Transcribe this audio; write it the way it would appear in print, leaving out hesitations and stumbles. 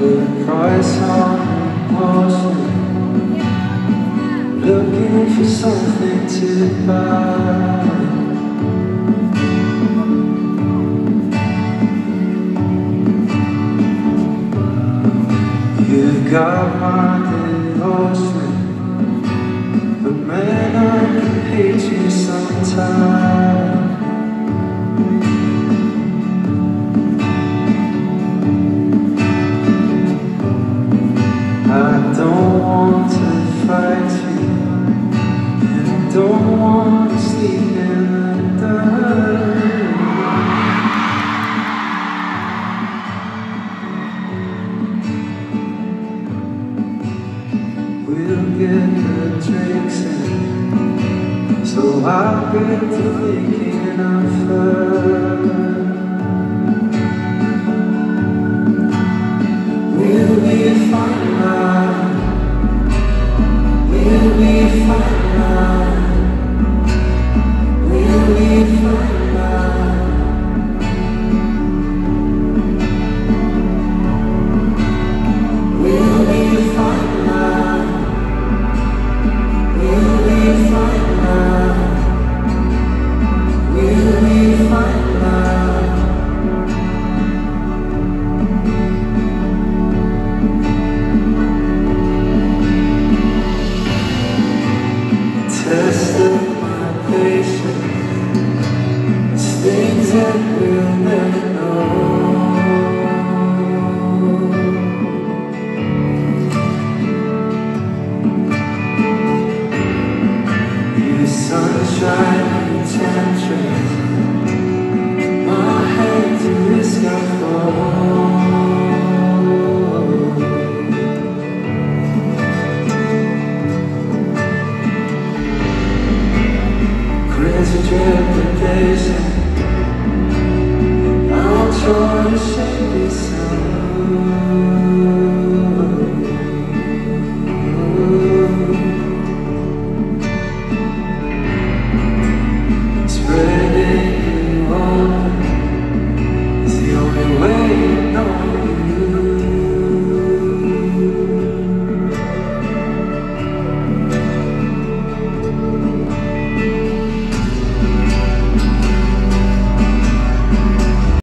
price on emotion, looking for something to buy. You've got my devotion, but man, I can hate you sometimes. I don't want to fight you, and I don't want to sleep in the dark. We'll get the drinks in, so I'll get to thinking of her. We'll be fine now. We'll be fine now. We'll be fine now. We'll be fine now. We'll be fine now. We'll be fine now. Test of my patience, it's things that we'll never know. You sunshine and tantrums, my head to risk I fall. Crazy trepidation, I'll try to shake this out.